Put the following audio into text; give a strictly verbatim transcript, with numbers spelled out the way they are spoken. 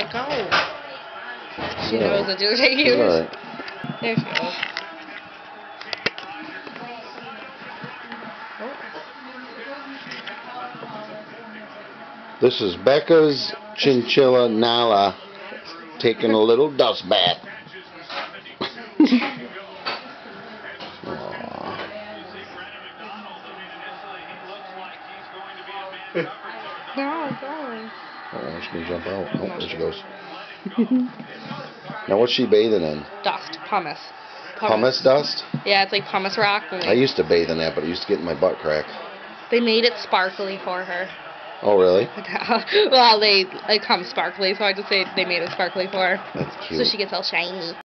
let go. She No. knows the do they use. Right. There she goes. Oh. This is Becca'S Chinchilla Nalah taking a little dust bath. No, go. Oh, she's going to jump out. Oh, there she goes. Now, what's she bathing in? Dust. Pumice. Pumice dust? Yeah, it's like pumice rock. I used to bathe in that, but it used to get in my butt crack. They made it sparkly for her. Oh, really? Well, they it comes sparkly, so I just say they made it sparkly for her. That's cute. So she gets all shiny.